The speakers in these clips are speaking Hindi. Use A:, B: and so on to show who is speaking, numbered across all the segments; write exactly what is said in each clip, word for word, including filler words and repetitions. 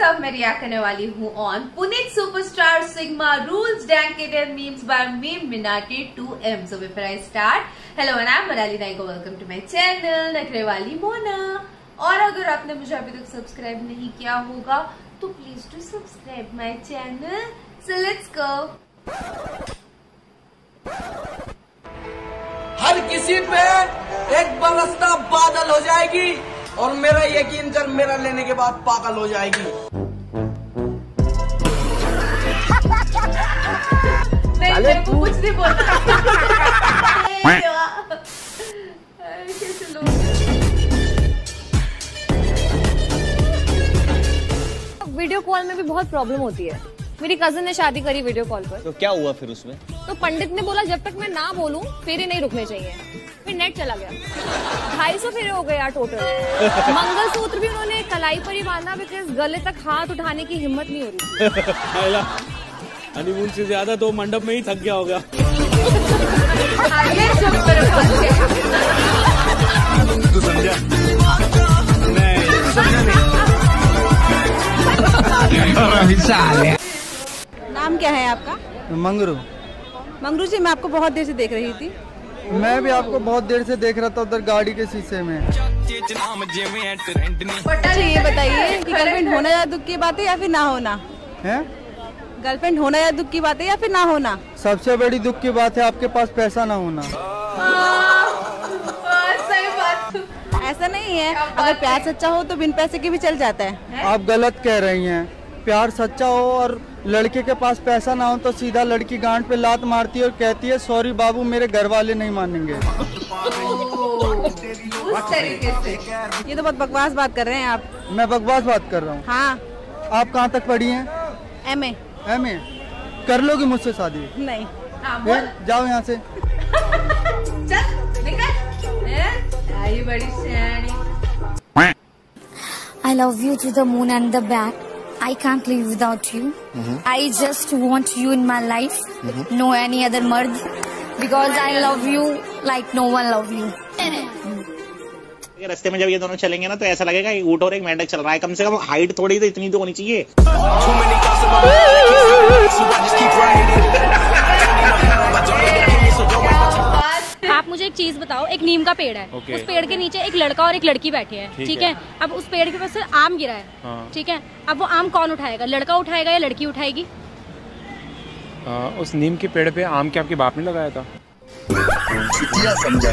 A: सब मैं रिएक्ट करने वाली हूँ on Puneet superstar sigma rules dedicated memes by meme Minati two M. So before I start, hello and I am मराली नाइको, वेलकम टू माय चैनल नखरे वाली मोना। और अगर आपने मुझे अभी तक सब्सक्राइब नहीं किया होगा तो please to subscribe my channel. So let's go.
B: हर किसी पे एक बरसता बादल हो जाएगी और मेरा यकीन कर मेरा लेने के बाद पागल हो जाएगी।
A: नहीं, मेरे को कुछ नहीं बोलना। कैसे लोग
C: वीडियो कॉल में भी बहुत प्रॉब्लम होती है। मेरी कजिन ने शादी करी वीडियो कॉल पर।
D: तो क्या हुआ फिर उसमें?
C: तो पंडित ने बोला जब तक मैं ना बोलूं फेरे नहीं रुकने चाहिए। फिर नेट चला गया, ढाई सौ फेरे हो गए यार टोटल। मंगलसूत्र भी उन्होंने कलाई पर ही बांधा बिकॉज गले तक हाथ उठाने की हिम्मत नहीं हो रही।
D: हनीमून से ज्यादा तो मंडप में ही थक गया होगा। तू समझा? नहीं समझा नहीं।
E: नाम क्या है आपका?
F: मंगरू।
E: मंगरू जी, मैं आपको बहुत देर से देख रही थी।
F: मैं भी आपको बहुत देर से देख रहा था उधर गाड़ी के शीशे में।
E: अच्छा ये बताइए कि गर्लफ्रेंड होना या दुख की बात है या फिर ना होना
F: है?
E: गर्लफ्रेंड होना या दुख की बात है या फिर ना होना?
F: सबसे बड़ी दुख की बात है आपके पास पैसा ना होना।
A: सही बात।
E: ऐसा नहीं है, अगर प्यार सच्चा हो तो बिन पैसे के भी चल जाता है।
F: आप गलत कह रही हैं। प्यार सच्चा हो और लड़के के पास पैसा ना हो तो सीधा लड़की गांड पे लात मारती है और कहती है सॉरी बाबू मेरे घर वाले नहीं मानेंगे।
A: उस तरीके से
E: ये तो बहुत बकवास बात कर रहे हैं आप।
F: मैं बकवास बात कर रहा हूँ?
E: हाँ।
F: आप कहाँ तक पढ़ी हैं?
E: M A.
F: एम ए कर लोगी मुझसे शादी?
E: नहीं।
A: बोल।
F: जाओ यहाँ से।
A: चल निकल। आई बड़ी सियानी।
G: I love you to the moon and the back. I can't live without you. Mm-hmm. I just want you in my life. Mm-hmm. No any other mard. Because I love you like no one love you.
D: रास्ते में जब ये दोनों चलेंगे ना तो ऐसा लगेगा एक ऊंट और एक मेंढक चल रहा है। कम से कम हाइट थोड़ी तो इतनी तो होनी चाहिए।
C: आप मुझे एक चीज बताओ, एक नीम का पेड़ है, okay. उस पेड़ के नीचे एक लड़का और एक लड़की बैठे हैं, ठीक है, है? अब उस पेड़ के पास से आम गिरा है, हाँ। ठीक है, अब वो आम कौन उठाएगा? लड़का उठाएगा या लड़की उठाएगी?
H: आ, उस नीम के पेड़ पे आम के आपके बाप ने लगाया था।
I: चुतिया समझा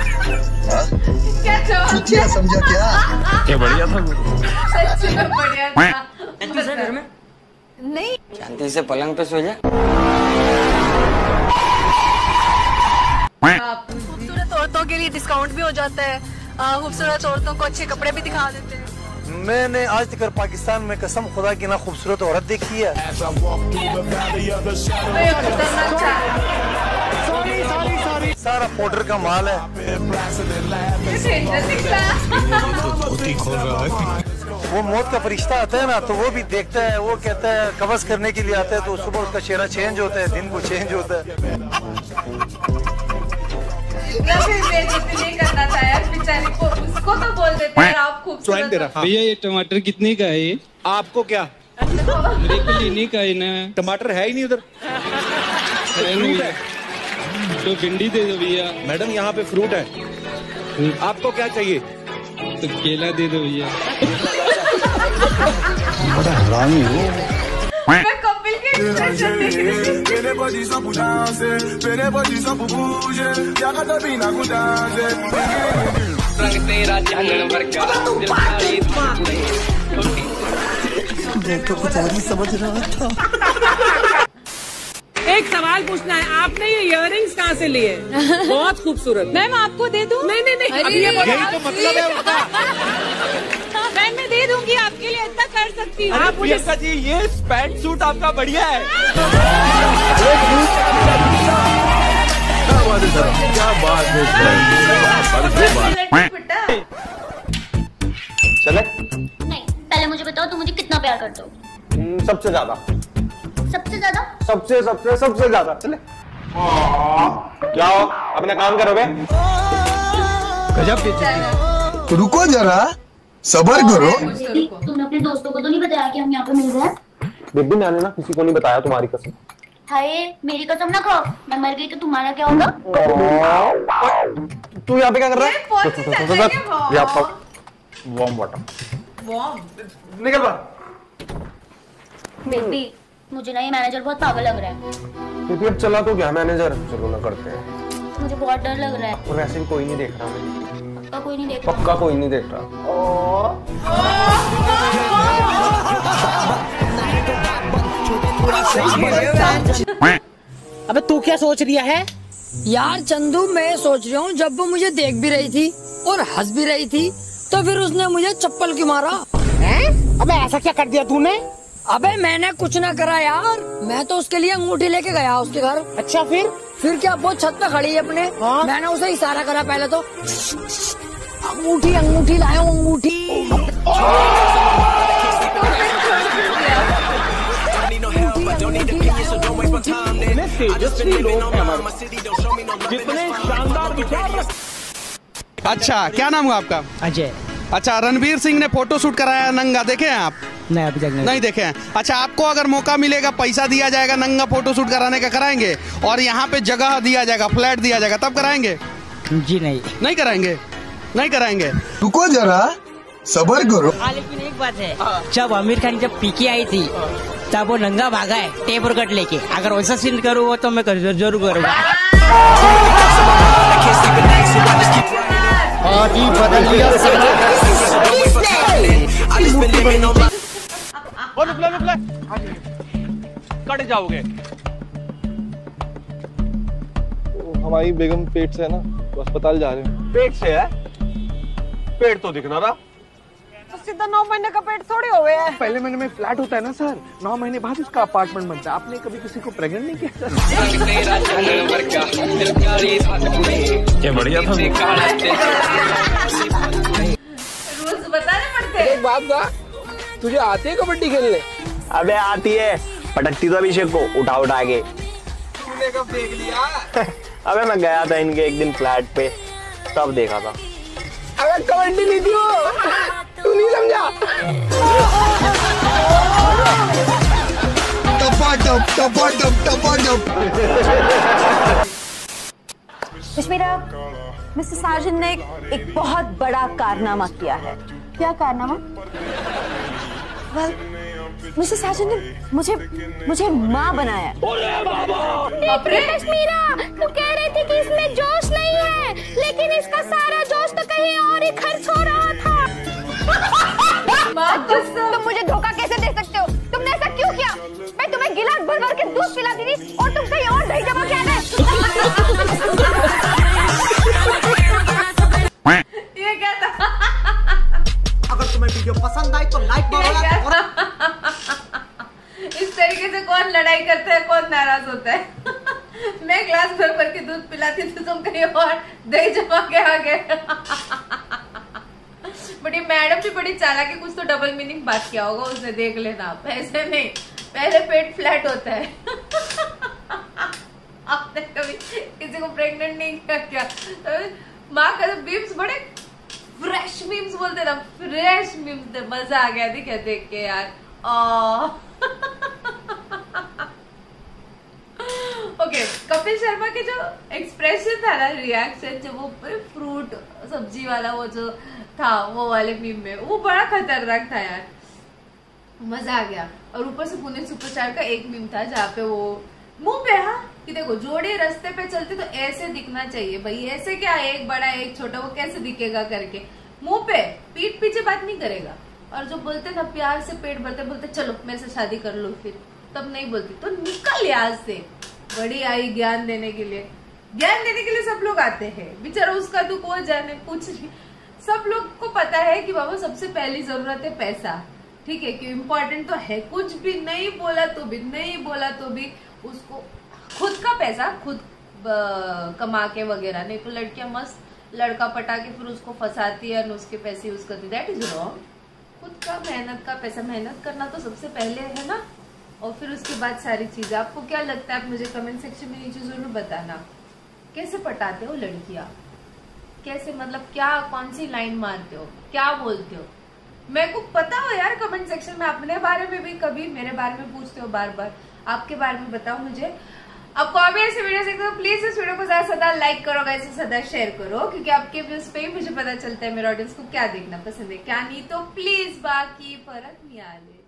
A: क्या
I: चुतिया समझा क्या?
H: क्या बढ़िया था
A: सच में बढ़िया था।
B: घर में
A: नहीं
B: शांति से पलंग पे सो जा।
E: खूबसूरत औरतों के लिए डिस्काउंट भी हो जाता है, खूबसूरत औरतों को अच्छे कपड़े भी दिखा देते हैं।
I: मैंने आज तक पाकिस्तान में कसम खुदा की ना खूबसूरत औरत देखी है। सारा पाउडर का माल है। वो मौत का फरिश्ता आता है ना तो वो भी देखता है, वो कहता है कब्ज़ करने के लिए आता है तो सुबह उसका चेहरा चेंज होता है, दिन को चेंज होता है।
A: नहीं करना था यार बेचारी को, उसको तो बोल देते हैं आप खूबसूरत।
H: भैया ये टमाटर कितने का है? ये
D: आपको क्या?
H: मेरे को लेने का है ना।
D: टमाटर है ही नहीं उधर।
H: फ्रूट है तो भिंडी दे दो भैया।
D: मैडम यहाँ पे फ्रूट है, आपको क्या चाहिए?
H: तो केला दे दो भैया।
I: बड़ा हरामी हो।
A: मैं कपिल के एक्सप्रेशन देख रही थी।
I: मैं तो कुछ और ही समझ रहा था।
J: एक सवाल पूछना है, आपने ये इयररिंग्स कहाँ से लिए? बहुत खूबसूरत। मैम आपको दे दूँ? नहीं नहीं नहीं, अभी ये
D: यही तो मतलब है उसका।
J: मैम मैं दे दूंगी आपके लिए, इतना कर सकती हूँ।
D: आप मुझे जी ये पैंट सूट आपका बढ़िया है।
I: क्या बात है?
D: चले?
G: नहीं, पहले मुझे बताओ तुम मुझे कितना प्यार करते हो?
D: सबसे ज्यादा।
G: सबसे ज्यादा?
D: सबसे सबसे सबसे ज्यादा। चले? क्या हो? अपना काम करोगे?
I: गजब। रुको जरा, सबर करो।
G: तुमने अपने अपने दोस्तों को तो नहीं बताया कि हम यहाँ पे मिल रहे हैं?
D: बेबी मैंने ना किसी को नहीं बताया, तुम्हारी कसम।
G: हाय मेरी कसम ना खाओ, मैं मर गई तो तुम्हारा क्या होगा?
D: तू यहाँ पे क्या कर रहा है?
A: Warm
D: water.
A: वार्म
D: निकल बाहर।
G: बेबी मुझे ना ये मैनेजर बहुत पागल लग रहा है।
D: बेबी अब चला तो क्या मैनेजर, चलो ना करते हैं।
G: मुझे बहुत डर लग रहा है।
D: और वैसे भी कोई नहीं देख रहा हमें।
G: पक्का कोई नहीं देख रहा?
D: पक्का कोई नहीं देख रहा।
J: अबे तू क्या सोच रिया है?
K: यार चंदू मैं सोच रहा हूँ, जब वो मुझे देख भी रही थी और हंस भी रही थी तो फिर उसने मुझे चप्पल क्यों मारा?
J: हैं? अबे ऐसा क्या कर दिया तूने?
K: अबे मैंने कुछ ना करा यार, मैं तो उसके लिए अंगूठी लेके गया उसके घर।
J: अच्छा फिर?
K: फिर क्या, वो छत पे खड़ी है अपने। हाँ? मैंने उसे इशारा करा पहले तो, अंगूठी अंगूठी लाया अंगूठी।
B: कितने शानदार विचार। अच्छा क्या नाम हुआ आपका?
J: अजय।
B: अच्छा रणवीर सिंह ने फोटो शूट कराया नंगा, देखे हैं आप?
J: नहीं अभी तक नहीं,
B: नहीं देखे हैं। अच्छा आपको अगर मौका मिलेगा, पैसा दिया जाएगा नंगा फोटो शूट कराने का, कराएंगे? और यहाँ पे जगह दिया जाएगा, फ्लैट दिया जाएगा, तब कराएंगे?
J: जी नहीं।
B: नहीं कराएंगे, नहीं कराएंगे।
L: रुको जरा सबर करो।
J: हाँ लेकिन एक बात है, जब आमिर खान जब पीके आई थी तब वो नंगा भागा है टेप और कट लेके। अगर वैसा सीन करूँ तो मैं कर, जरूर करूँगा।
F: आदि बदल लिया
H: कट जाओगे।
D: हमारी बेगम पेट से है ना, तो अस्पताल जा रहे हैं।
H: पेट से है? पेट तो दिखना रहा।
J: तो सीधा नौ महीने का पेट थोड़ी हो गया है।
H: पहले महीने में फ्लैट होता है ना सर, नौ महीने बाद उसका अपार्टमेंट बनता है। आपने कभी किसी को प्रेग्नेंट नहीं किया? क्या बढ़िया था।
A: रूल्स बताने पड़ते हैं।
B: एक बात था, तुझे आती है कबड्डी खेलने?
M: अबे आती है, पटकती तो अभिषेक को उठा उठा के।
B: तूने कब देख लिया?
M: अबे मैं गया था इनके एक दिन फ्लैट पे, तब देखा था।
B: अबे कबड्डी नहीं थी वो, तू नहीं समझा।
L: टपाटप टपाटप टपाटप।
E: सुष्मिता, मिस्टर साजन ने एक, एक बहुत बड़ा कारनामा किया है। क्या कारनामा? well, मिस्टर साजन ने मुझे मुझे माँ बनाया।
G: कश्मीरा, तू कह रही थी कि इसमें जोश नहीं है, लेकिन इसका सारा जोश तो कहीं और ही खर्च हो रहा था। तुम मुझे धोखा कैसे दे सकते हो? तुमने ऐसा क्यों किया? मैं तुम्हें गिलास भर भर के दूध पिलाती थी और तुम कहीं और दही जमा क्या है?
A: ये क्या था?
J: अगर तुम्हें वीडियो पसंद आई तो लाइक करो।
A: इस तरीके से कौन लड़ाई करता है, कौन नाराज होता है? मैं ग्लास भर भर के दूध पिलाती थी, तुम कहीं और दही जमा के आ गए। बट ये मैडम भी बड़ी चालाकी, कुछ तो डबल मीनिंग बात किया होगा उसने, देख लेना। पैसे नहीं, पहले पेट फ्लैट होता है। आपने कभी किसी को प्रेग्नेंट नहीं किया क्या? तो माँ का मीम्स बड़े फ्रेश मीम्स बोलते ना, फ्रेश मीम्स थे, मजा आ गया थी क्या देख के यार। ओके, कपिल शर्मा के जो एक्सप्रेशन था ना, रिएक्शन, जो वो फ्रूट सब्जी वाला वो जो था वो वाले मीम में, वो बड़ा खतरनाक था यार, मजा आ गया। और ऊपर से पुणे सुपरस्टार का एक मीम था जहाँ पे वो मुंह पे, हाँ कि देखो जोड़े रास्ते पे चलते तो ऐसे दिखना चाहिए भाई, ऐसे क्या एक बड़ा एक छोटा, वो कैसे दिखेगा करके, मुंह पे, पीठ पीछे बात नहीं करेगा। और जो बोलते ना प्यार से पेट भरते बोलते चलो मेरे से शादी कर लो, फिर तब नहीं बोलती तो निकल यहाँ से। बड़ी आई ज्ञान देने के लिए, ज्ञान देने के लिए सब लोग आते हैं, बेचारा उसका दुख वो जाने, कुछ नहीं। सब लोग को पता है कि बाबा सबसे पहली जरूरत है पैसा, ठीक है, कि इम्पोर्टेंट तो है, कुछ भी नहीं बोला तो भी, नहीं बोला तो भी उसको खुद का पैसा खुद कमा के वगैरह, नहीं तो लड़कियां मस्त लड़का पटा के फिर उसको फंसाती है और उसके पैसे यूज करती है, दैट इज रॉन्ग। खुद का मेहनत का पैसा, मेहनत करना तो सबसे पहले है ना, और फिर उसके बाद सारी चीजें। आपको क्या लगता है, आप मुझे कमेंट सेक्शन में नीचे जरूर बताना, कैसे पटाते हो लड़कियां, कैसे, मतलब क्या, कौन सी लाइन मारते हो, क्या बोलते हो, मेरे को पता हो यार कमेंट सेक्शन में, अपने बारे में भी कभी मेरे बारे में पूछते हो बार बार, आपके बारे में बताओ मुझे। अब कोई भी ऐसे वीडियो देखते हो प्लीज इस वीडियो को ज्यादा से ज्यादा लाइक करो, इसे सदा शेयर करो, क्योंकि आपके व्यूज पे ही मुझे पता चलता है मेरे ऑडियंस को क्या देखना पसंद है क्या नहीं। तो प्लीज बाकी फर्क नहीं आ रही।